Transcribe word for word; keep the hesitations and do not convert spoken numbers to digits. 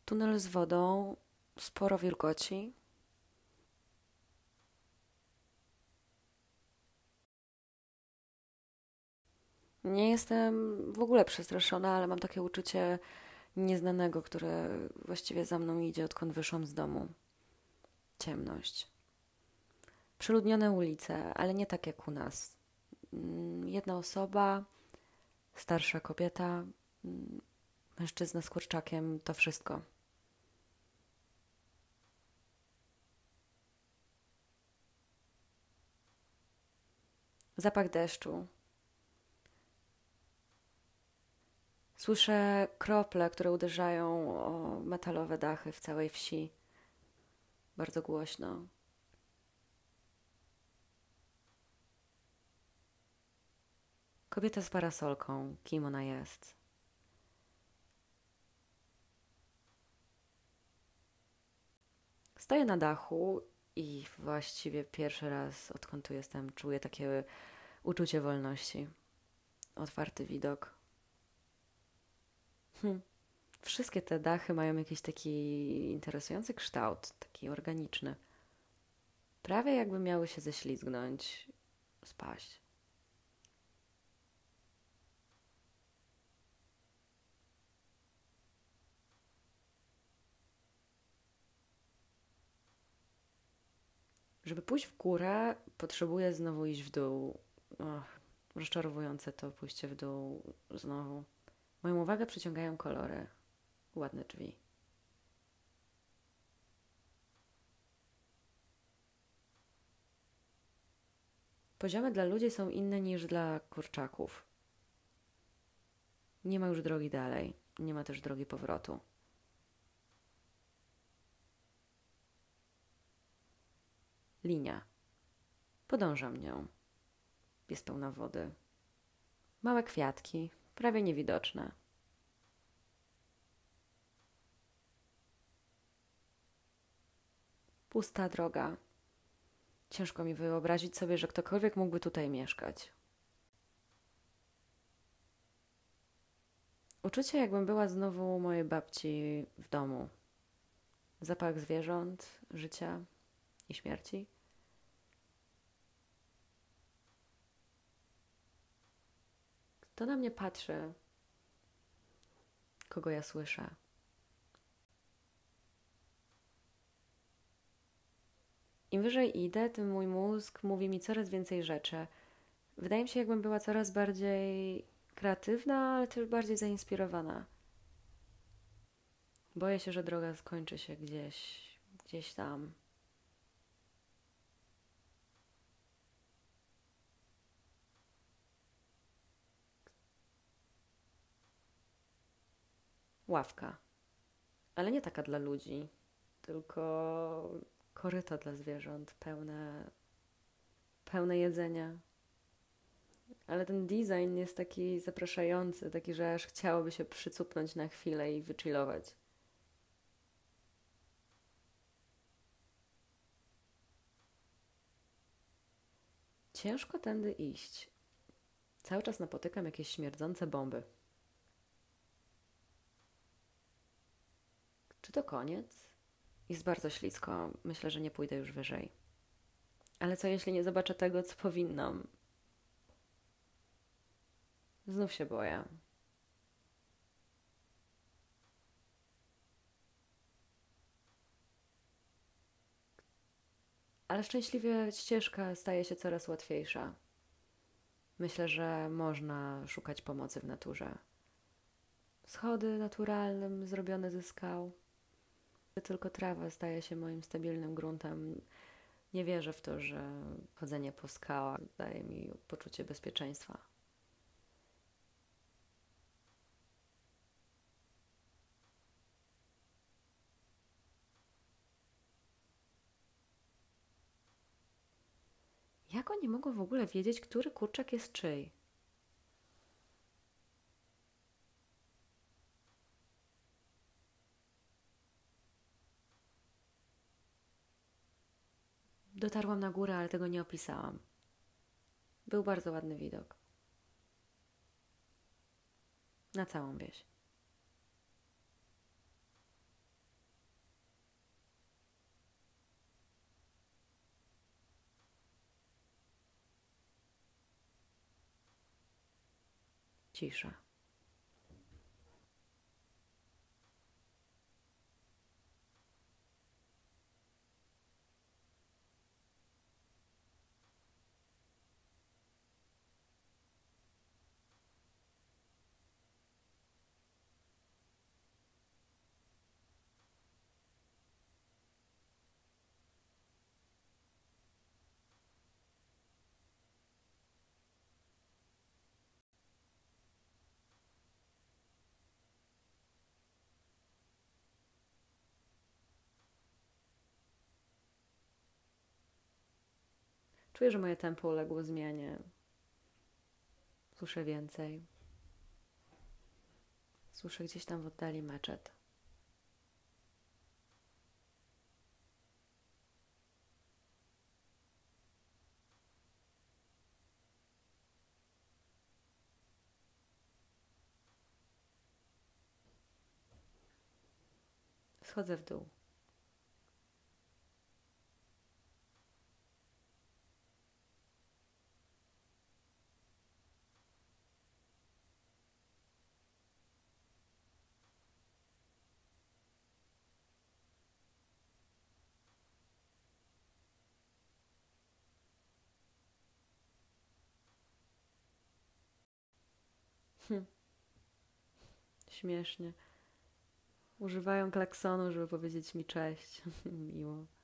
Tunel z wodą, sporo wilgoci. Nie jestem w ogóle przestraszona, ale mam takie uczucie nieznanego, które właściwie za mną idzie, odkąd wyszłam z domu. Ciemność. Przeludnione ulice, ale nie tak jak u nas. Mm, Jedna osoba, starsza kobieta, mm, mężczyzna z kurczakiem, to wszystko. Zapach deszczu. Słyszę krople, które uderzają o metalowe dachy w całej wsi. Bardzo głośno. Kobieta z parasolką. Kim ona jest? Stoję na dachu i właściwie pierwszy raz, odkąd tu jestem, czuję takie uczucie wolności. Otwarty widok. Hm. Wszystkie te dachy mają jakiś taki interesujący kształt, taki organiczny. Prawie jakby miały się ześlizgnąć, spaść. Żeby pójść w górę, potrzebuję znowu iść w dół. Och, rozczarowujące to pójście w dół znowu. Moją uwagę przyciągają kolory. Ładne drzwi. Poziomy dla ludzi są inne niż dla kurczaków. Nie ma już drogi dalej. Nie ma też drogi powrotu. Linia. Podążam nią. Jest pełna wody. Małe kwiatki, prawie niewidoczne. Pusta droga. Ciężko mi wyobrazić sobie, że ktokolwiek mógłby tutaj mieszkać. Uczucie, jakbym była znowu u mojej babci w domu. Zapach zwierząt, życia i śmierci. Kto na mnie patrzy? Kogo ja słyszę? Im wyżej idę, tym mój mózg mówi mi coraz więcej rzeczy. Wydaje mi się, jakbym była coraz bardziej kreatywna, ale też bardziej zainspirowana. Boję się, że droga skończy się gdzieś, gdzieś tam. Ławka. Ale nie taka dla ludzi, tylko koryto dla zwierząt, pełne, pełne jedzenia. Ale ten design jest taki zapraszający, taki, że aż chciałoby się przycupnąć na chwilę i wychillować. Ciężko tędy iść. Cały czas napotykam jakieś śmierdzące bomby. Czy to koniec? Jest bardzo ślisko. Myślę, że nie pójdę już wyżej. Ale co jeśli nie zobaczę tego, co powinnam? Znów się boję. Ale szczęśliwie ścieżka staje się coraz łatwiejsza. Myślę, że można szukać pomocy w naturze. Schody naturalne, zrobione ze skał. Tylko trawa staje się moim stabilnym gruntem. Nie wierzę w to, że chodzenie po skałach daje mi poczucie bezpieczeństwa. Jak oni mogą w ogóle wiedzieć, który kurczak jest czyj? Dotarłam na górę, ale tego nie opisałam. Był bardzo ładny widok. Na całą wieś. Cisza. Czuję, że moje tempo uległo zmianie. Słyszę więcej. Słyszę gdzieś tam w oddali meczet. Schodzę w dół. Hm. Śmiesznie. Używają klaksonu, żeby powiedzieć mi cześć. Miło.